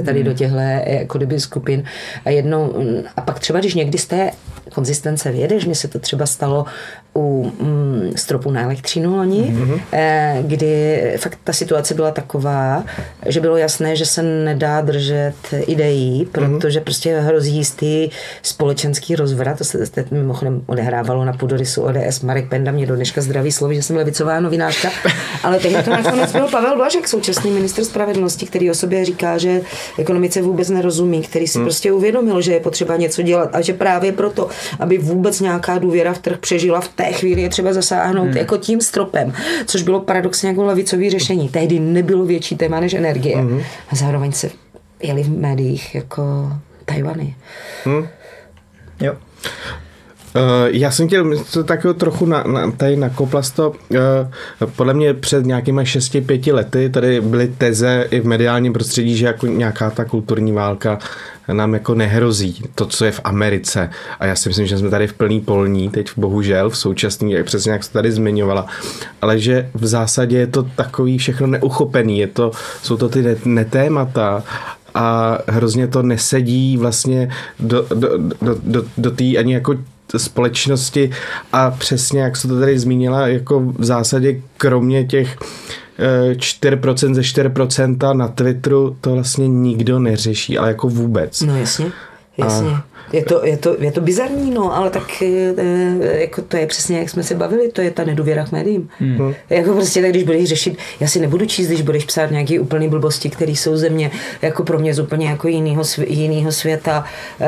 těchto jako kdyby skupin a pak třeba, když někdy z té konzistence vyjedeš, mně se to třeba stalo u stropu na elektřinu loni, kdy fakt ta situace byla taková, že bylo jasné, že se nedá držet ideí, protože prostě hrozí jistý společenský rozvrat. To se mimochodem odehrávalo na půdorysu ODS. Marek Penda mě do dneška zdraví slovo, že jsem levicová novinářka, ale teď to nakonec byl Pavel Blažek, současný ministr spravedlnosti, který o sobě říká, že ekonomice vůbec nerozumí, který si prostě uvědomil, že je potřeba něco dělat a že právě proto, aby vůbec nějaká důvěra v trh přežila, v té chvíli je třeba zasáhnout jako tím stropem, což bylo paradoxně jako levicové řešení. Tehdy nebylo větší téma než energie. A zároveň se jeli v médiích jako Tajvany. Jo. Já jsem chtěl to takového trochu tady nakoplas to. Podle mě před nějakýma 6-5 lety tady byly teze i v mediálním prostředí, že jako nějaká ta kulturní válka nám jako nehrozí, to, co je v Americe. A já si myslím, že jsme tady v plný polní, teď bohužel v současný, přesně jak jsi tady zmiňovala, ale že v zásadě je to takový všechno neuchopený, jsou to ty netémata a hrozně to nesedí vlastně do té ani jako společnosti a přesně, jak jsi to tady zmínila, jako v zásadě kromě těch 4% ze 4% na Twitteru to vlastně nikdo neřeší, ale jako vůbec. No jasně. Je to bizarní, no, ale tak jako to je přesně, jak jsme se bavili, to je ta nedůvěra k médiím. Jako prostě tak, když budeš řešit, já si nebudu číst, když budeš psát nějaký úplný blbosti, které jsou ze mě jako pro mě z úplně jako jinýho světa.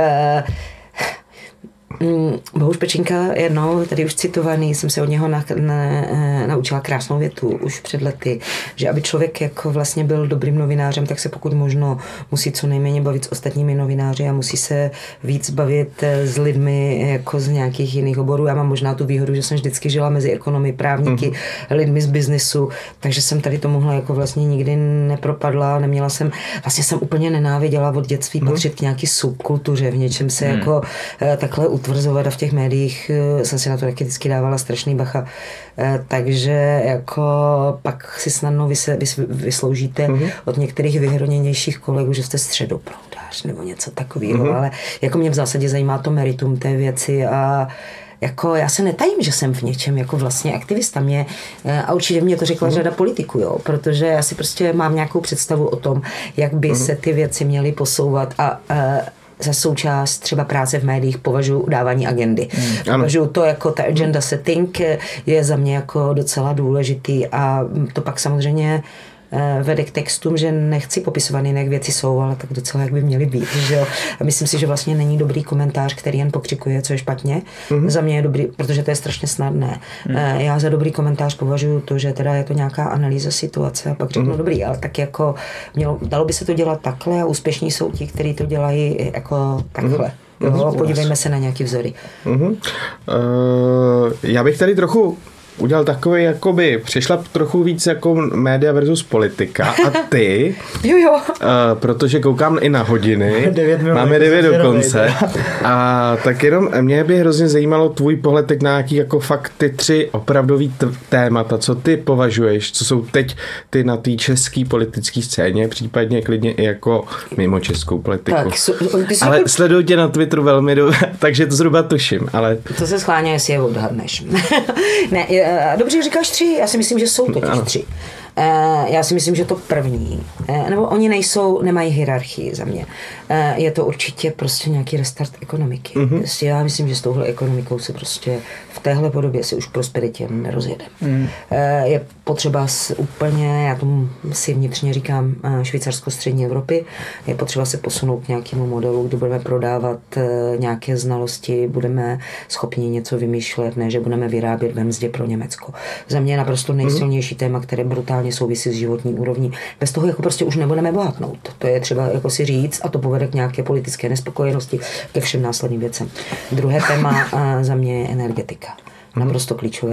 Bohuž Pečínka jednou, tady už citovaný, jsem se od něho naučila krásnou větu už před lety, že aby člověk jako vlastně byl dobrým novinářem, tak se pokud možno musí co nejméně bavit s ostatními novináři a musí se víc bavit s lidmi jako z nějakých jiných oborů. Já mám možná tu výhodu, že jsem vždycky žila mezi ekonomy, právníky, lidmi z biznisu, takže jsem tady tomuhle jako vlastně nikdy nepropadla, vlastně jsem úplně nenáviděla od dětství patřit k nějaký subkultuře, v něčem se jako takhle utvrzovat a v těch médiích jsem si na to taky vždycky dávala strašný bacha. Takže jako pak si snadno vysloužíte od některých vyhroněnějších kolegů, že jste středoproudář nebo něco takového, ale jako mě v zásadě zajímá to meritum té věci a jako já se netajím, že jsem v něčem jako vlastně aktivista a určitě mě to řekla řada politiků, jo, protože já si prostě mám nějakou představu o tom, jak by se ty věci měly posouvat a za součást třeba práce v médiích považuji udávání agendy. Považuji to jako ta agenda setting je za mě jako docela důležitý a to pak samozřejmě vede k textům, že nechci popisovat jinak věci jsou, ale tak docela jak by měly být. Že jo? A myslím si, že vlastně není dobrý komentář, který jen pokřikuje, co je špatně. Za mě je dobrý, protože to je strašně snadné. Já za dobrý komentář považuji to, že teda je to nějaká analýza situace a pak řeknu dobrý, ale tak jako dalo by se to dělat takhle a úspěšní jsou ti, kteří to dělají jako takhle. Jo, podívejme se na nějaký vzory. Já bych tady trochu udělal takový, jakoby, přišla trochu víc jako média versus politika a ty, protože koukám i na hodiny, máme 9 do konce a tak jenom mě by hrozně zajímalo tvůj pohled teď na nějaký jako fakt ty 3 opravdový témata, co ty považuješ, co jsou teď ty na té české politické scéně, případně klidně i jako mimo českou politiku. Ale sleduju tě na Twitteru velmi takže to zhruba tuším, ale... To se schválně, jestli je odhadneš. Ne, dobře, říkáš 3, já si myslím, že jsou totiž 3. Já si myslím, že to první, nebo oni nemají hierarchii za mě. Je to určitě prostě nějaký restart ekonomiky. Já myslím, že s touhle ekonomikou se prostě v téhle podobě si už prosperitě nerozjedeme. Je potřeba úplně, já tomu si vnitřně říkám Švýcarsko-střední Evropy, je potřeba se posunout k nějakému modelu, kde budeme prodávat nějaké znalosti, budeme schopni něco vymýšlet, ne, že budeme vyrábět ve mzdě pro Německo. Za mě je naprosto nejsilnější téma, které brutálně souvisí s životní úrovní. Bez toho jako prostě už nebudeme bohatnout. To je třeba jako si říct a to povede k nějaké politické nespokojenosti, ke všem následným věcem. Druhé téma za mě je energetika. Naprosto klíčové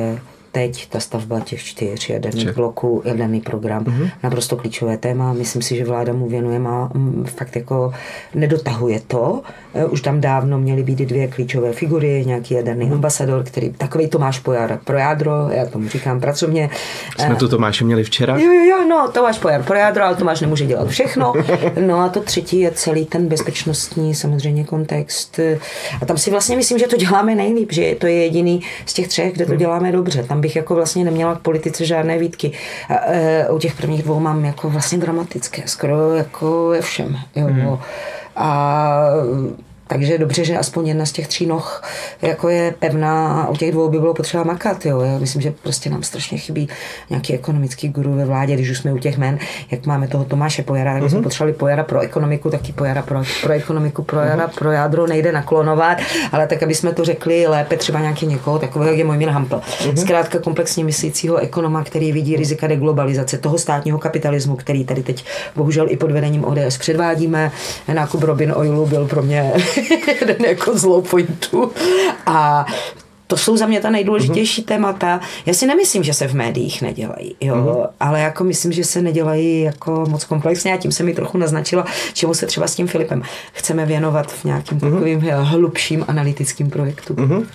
teď ta stavba těch 4 jaderných bloků, jaderný program, naprosto klíčové téma. Myslím si, že vláda mu věnuje, fakt jako nedotahuje to. Už tam dávno měly být 2 klíčové figury, nějaký jaderný ambasador, který takovej Tomáš Pojar pro jádro, já tomu říkám pracovně. Jsme tu Tomáše měli včera? Jo, no, Tomáš Pojar pro jádro, ale Tomáš nemůže dělat všechno. No a to třetí je celý ten bezpečnostní samozřejmě kontext. A tam si vlastně myslím, že to děláme nejlíp, že to je jediný z těch 3, kde to děláme dobře. Tam bych jako vlastně neměla k politice žádné výtky. A u těch prvních 2 mám jako vlastně dramatické, skoro jako je všem. Jo. A takže dobře, že aspoň jedna z těch 3 noh jako je pevná a u těch 2 by bylo potřeba makat. Jo. Já myslím, že prostě nám strašně chybí nějaký ekonomický guru ve vládě, když už jsme u těch jmen, jak máme toho Tomáše Pojara, tak jsme potřebovali Pojara pro ekonomiku, taky Pojara pro ekonomiku, Pojara pro jádro nejde naklonovat, ale tak, aby jsme to řekli lépe, třeba nějaký někoho takového, jak je Mojmír Hampl. Zkrátka komplexně myslícího ekonoma, který vidí rizika deglobalizace, toho státního kapitalismu, který tady teď bohužel i pod vedením ODS předvádíme. Nákup Robin Oilu byl pro mě jeden jako z low pointů. A to jsou za mě ta nejdůležitější témata. Já si nemyslím, že se v médiích nedělají, jo, ale jako myslím, že se nedělají jako moc komplexně a tím se mi trochu naznačila, čemu se třeba s tím Filipem chceme věnovat v nějakým takovým hlubším analytickým projektu.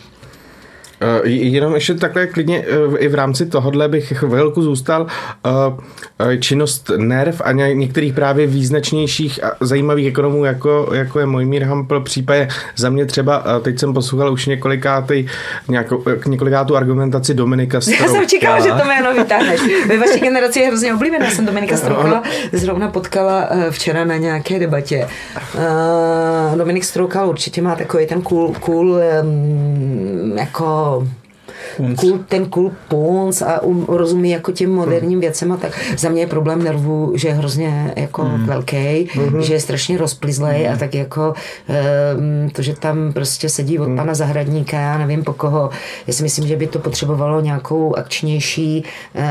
Jenom ještě takhle klidně i v rámci tohohle bych chvilku zůstal. Činnost NERV a některých právě význačnějších a zajímavých ekonomů, jako je Mojmír Hampl, případně za mě třeba, teď jsem poslouchal už několikátou argumentaci Dominika Strouka. Já jsem čekala, že to jméno vytáhneš. Ve vaší generaci je hrozně oblíbená. Jsem Dominika Strouka zrovna potkala včera na nějaké debatě. Dominik Strouka určitě má takový ten cool jako ten cool punc a rozumí jako těm moderním věcem a tak. Za mě je problém nervů, že je hrozně jako velký, že je strašně rozplizlej a tak jako to, že tam prostě sedí od pana Zahradníka, já nevím po koho. Já si myslím, že by to potřebovalo nějakou akčnější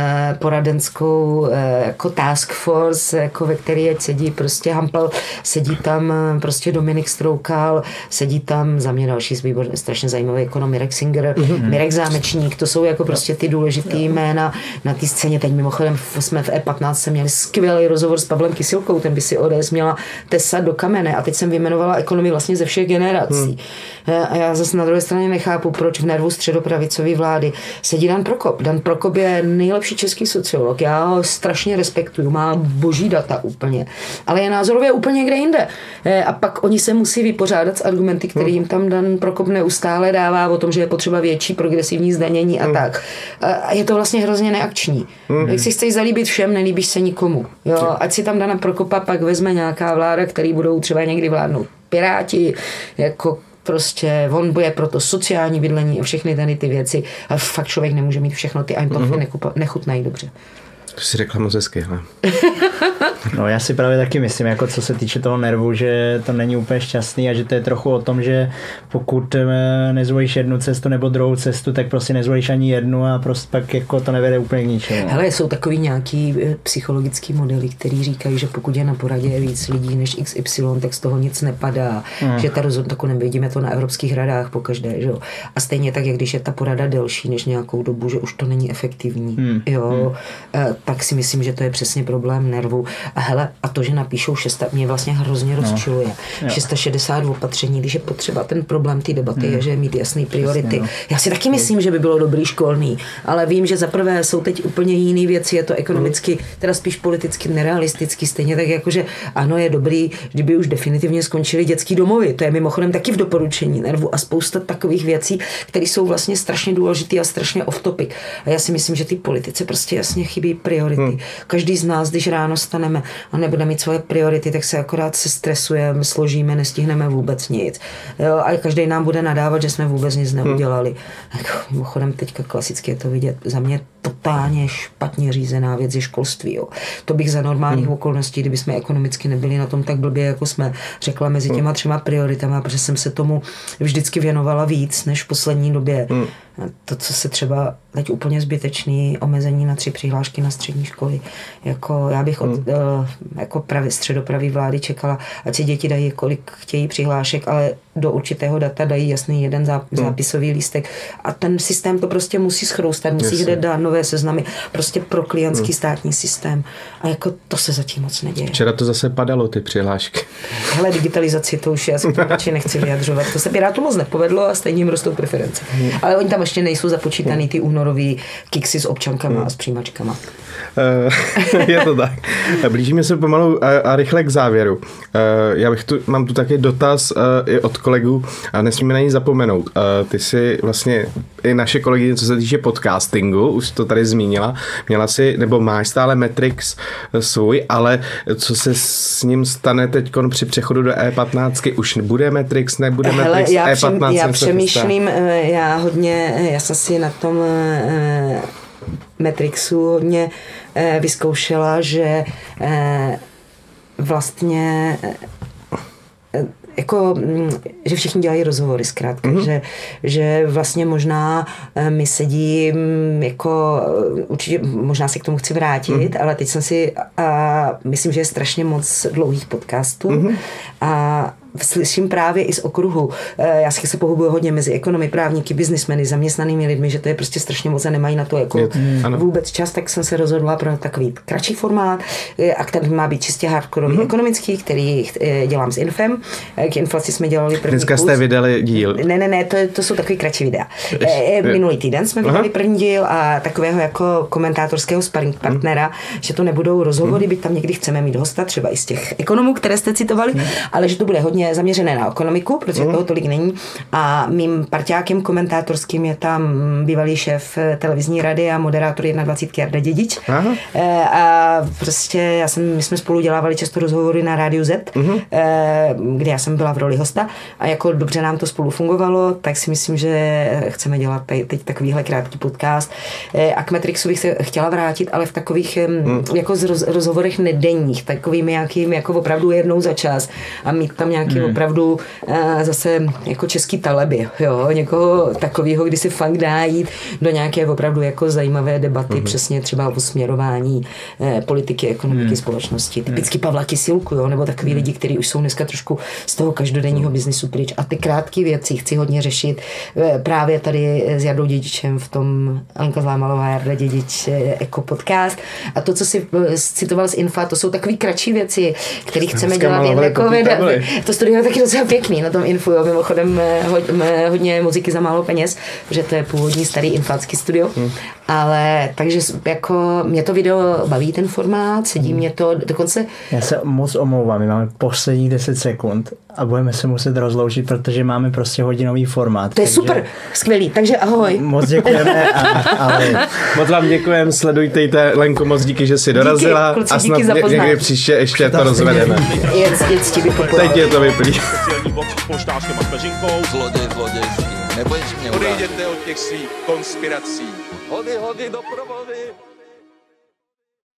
poradenskou jako task force, jako ve který sedí prostě Hampl, sedí tam prostě Dominik Stroukal, sedí tam za mě další strašně zajímavý ekonom Mirek Singer, Mirek Zámečník, to jsou jako prostě ty důležitý jména na té scéně. Teď mimochodem jsme v E15 měli skvělý rozhovor s Pavlem Kysilkou, ten by si ODS měla tesat do kamene a teď jsem vyjmenovala ekonomii vlastně ze všech generací. A já zase na druhé straně nechápu, proč v nervu středopravicové vlády sedí Dan Prokop. Dan Prokop je nejlepší český sociolog, já ho strašně respektuju, má boží data úplně, ale je názorově úplně někde jinde. A pak oni se musí vypořádat s argumenty, které jim tam Dan Prokop neustále dává o tom, že je potřeba větší progresivní zdanění a tak. A je to vlastně hrozně neakční. Jak si chceš zalíbit všem, nelíbíš se nikomu. Jo? Ať si tam Dana Prokopa pak vezme nějaká vláda, který budou třeba někdy vládnout Piráti, jako prostě on bude pro to sociální bydlení a všechny tady ty věci. A fakt člověk nemůže mít všechno, ty Eintopfy nechutnají dobře. To si řekla moc hezky, hele. No já si právě taky myslím, jako co se týče toho nervu, že to není úplně šťastný a že to je trochu o tom, že pokud nezvolíš jednu cestu nebo druhou cestu, tak prostě nezvolíš ani jednu a prostě pak jako to nevede úplně k ničemu. Hele, jsou takový nějaký psychologický modely, který říkají, že pokud je na poradě víc lidí než XY, tak z toho nic nepadá, že ta rozhodnutí, vidíme to na evropských radách pokaždé, že jo. A stejně tak, jak když je ta porada delší než nějakou dobu, že už to není efektivní, jo. Tak si myslím, že to je přesně problém nervu. A hele, a to, že napíšou mě vlastně hrozně rozčiluje. 660 opatření, když je potřeba ten problém té debaty je, že mít jasné priority. Já si taky myslím, že by bylo dobrý školný, ale vím, že za prvé jsou teď úplně jiné věci, je to ekonomicky, teda spíš politicky nerealisticky, stejně tak jakože ano, je dobrý, kdyby už definitivně skončily dětský domovy. To je mimochodem taky v doporučení nervu a spousta takových věcí, které jsou vlastně strašně důležité a strašně off topic. A já si myslím, že ty politice prostě jasně chybí priority. Každý z nás, když ráno staneme a nebudeme mít svoje priority, tak se akorát se stresujeme, složíme, nestihneme vůbec nic. Jo, a každý nám bude nadávat, že jsme vůbec nic neudělali. Mimochodem teďka klasicky je to vidět. Za mě totálně špatně řízená věc je školství. Jo. To bych za normálních okolností, kdyby jsme ekonomicky nebyli na tom tak blbě, jako jsme řekla mezi těma 3 prioritama, protože jsem se tomu vždycky věnovala víc než v poslední době. To, co se třeba teď úplně zbytečný omezení na 3 přihlášky na střední školy. Jako já bych od jako středopravý vlády čekala, ať si děti dají, kolik chtějí přihlášek, ale do určitého data dají jasný jeden zápisový lístek a ten systém to prostě musí schroustat, musí kde dát nové seznamy, prostě pro klientský státní systém. A jako to se zatím moc neděje. Včera to zase padalo, ty přihlášky. Hele, digitalizaci, to už já se to radši nechci vyjadřovat. To se Pirátu moc nepovedlo a stejně jim rostou preference. Ale oni tam ještě nejsou započítaný ty únorový kiksy s občankama a s přijímačkama. Je to tak. Blížíme se pomalu a rychle k závěru. Mám tu taky dotaz i od kolegů a nesmíme na ní zapomenout. Ty jsi vlastně i naše kolegyně, co se týče podcastingu, už to tady zmínila, měla si, nebo máš stále Metrix svůj, ale co se s ním stane teď při přechodu do E15? Už bude Metrix, nebude Metrix, E15? Já přemýšlím, já jsem si na tom Metrixu hodně vyzkoušela, že vlastně jako, že všichni dělají rozhovory zkrátka, že vlastně možná mi sedí jako, určitě možná se k tomu chci vrátit, ale teď jsem si myslím, že je strašně moc dlouhých podcastů a slyším právě i z okruhu. Já se pohybuju hodně mezi ekonomy, právníky, biznismeny, zaměstnanými lidmi, že to je prostě strašně moc a nemají na to jako vůbec čas, tak jsem se rozhodla pro takový kratší formát, a který má být čistě hardkorový ekonomický, který dělám s Infem. K inflaci jsme dělali první Dneska jste vydali díl. Ne, to jsou takový kratší videa. Minulý týden jsme vydali první díl a takového jako komentátorského sparring partnera, že to nebudou rozhovory, byť tam někdy chceme mít hosta, třeba i z těch ekonomů, které jste citovali, ale že to bude hodně zaměřené na ekonomiku, protože toho tolik není. A mým parťákem komentátorským je tam bývalý šéf televizní rady a moderátor 21 Jarda Dědič. A prostě my jsme spolu dělávali často rozhovory na Rádiu Z, kde já jsem byla v roli hosta a jako dobře nám to spolu fungovalo, tak si myslím, že chceme dělat teď takovýhle krátký podcast. A k Metrixu bych se chtěla vrátit, ale v takových jako rozhovorech nedenních, takovými nějakým jako opravdu jednou za čas a mít tam nějaký opravdu zase jako český Taleby, jo, někoho takového, kdy si fakt dá jít do nějaké opravdu jako zajímavé debaty, přesně třeba o směrování politiky, ekonomiky, společnosti. Typicky Pavla Kysilku, jo, nebo takový lidi, kteří už jsou dneska trošku z toho každodenního biznisu pryč. A ty krátké věci chci hodně řešit právě tady s Jardou Dědičem v tom Alenka Zlámalová, Jarda Dědič, Eko podcast. A to, co si citoval z Infa, to jsou takové kratší věci, které chceme dělat jen jako to studio je taky docela pěkný na tom Infu, jo. Mimochodem hodně muziky za málo peněz, že to je původní starý infácký studio, ale takže jako mě to video baví, ten formát, sedí mě to dokonce. Já se moc omlouvám, my máme posledních 10 sekund a budeme se muset rozloučit, protože máme prostě hodinový formát. To je super, skvělý, takže ahoj. Moc děkujeme a ahoj. Moc vám děkujeme, sledujte Lenko, moc díky, že jsi dorazila díky, kluci, a snad někdy příště ještě to rozvedeme. Teď je to vyplý. Speciální box s polštářkem a peřinkou. Zlodějský. Nebudeš mě urážet. Odejděte od těch svých konspirací. Hody do provody.